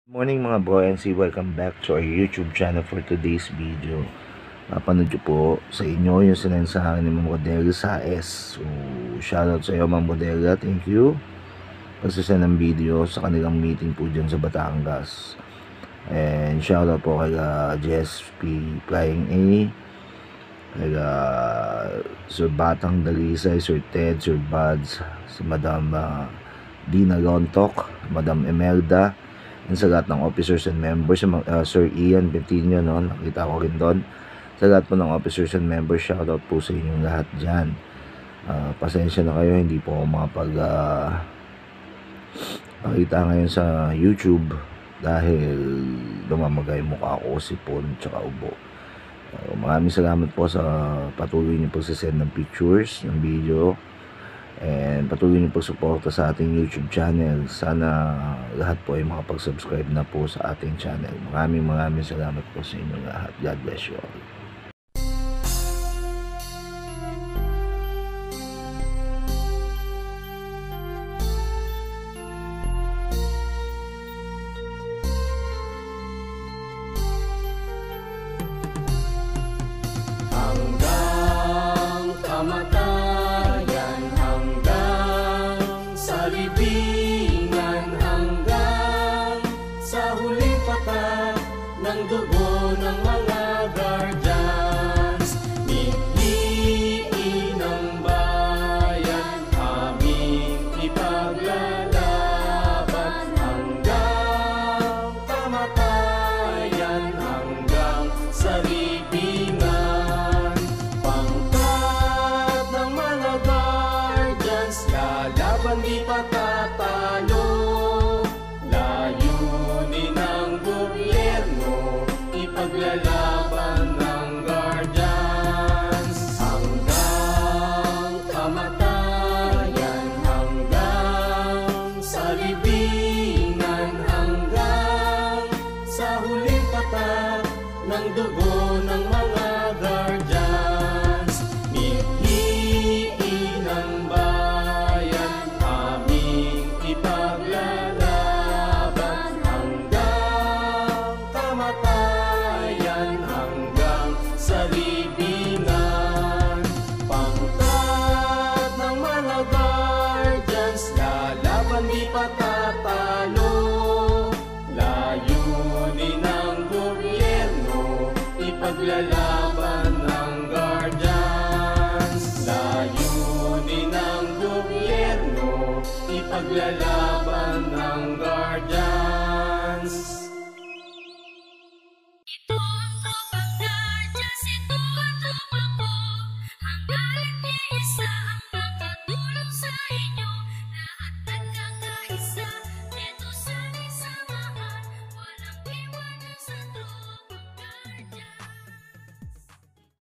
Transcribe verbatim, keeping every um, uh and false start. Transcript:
Morning mga bro and see, welcome back to our YouTube channel. For today's video, napanood ko po sa inyo yung sinend sa akin ni Ma'am Rodela Saez. So shoutout sa iyo Ma'am Rodela, thank you kasi send ng video sa kanilang meeting po dyan sa Batangas. And shoutout po kay uh, J S P Flying A, kay uh, Sir Batang Dalisay, Sir Ted, Sir Buds, si Madam uh, Dina Lontok, Madam Emelda, and sa lahat ng officers and members, uh, Sir Ian Bentinho, no? Nakita ko rin doon. Sa lahat po ng officers and members, shoutout po sa inyong lahat dyan. Uh, pasensya na kayo, hindi po ako makapag uh, pakita ngayon sa YouTube dahil lumamagay mukha ko, sipon, tsaka ubo. Uh, maraming salamat po sa patuloy niyo pagsasend ng pictures, ng video, and patuloy niyo pagsuporta sa ating YouTube channel. Sana lahat po ay makapag-subscribe na po sa ating channel. Maraming maraming salamat po sa inyo lahat. God bless you all. Hanggang kamatayan, hanggang sa libingan, hanggang sa huling patak ng dugo ng mga guardians. Mitliin ng bayan, aming ipaglalaban hanggang kamatayan, hanggang sa libingan. Pangkat ng mga guardians, lalaban di patatalo. Layunin ng gobyerno, ipaglalaban ng guardians hanggang kamatayan, hanggang sa libingan, hanggang sa huling patak ng dugo ng mga guardians. Mitliin ng bayan, aming ipaglalaban hanggang kamatayan, hanggang sa libingan. Pangkat ng mga guardians, lalaban di patatalo. Layunin ng gobyerno, ipaglalaban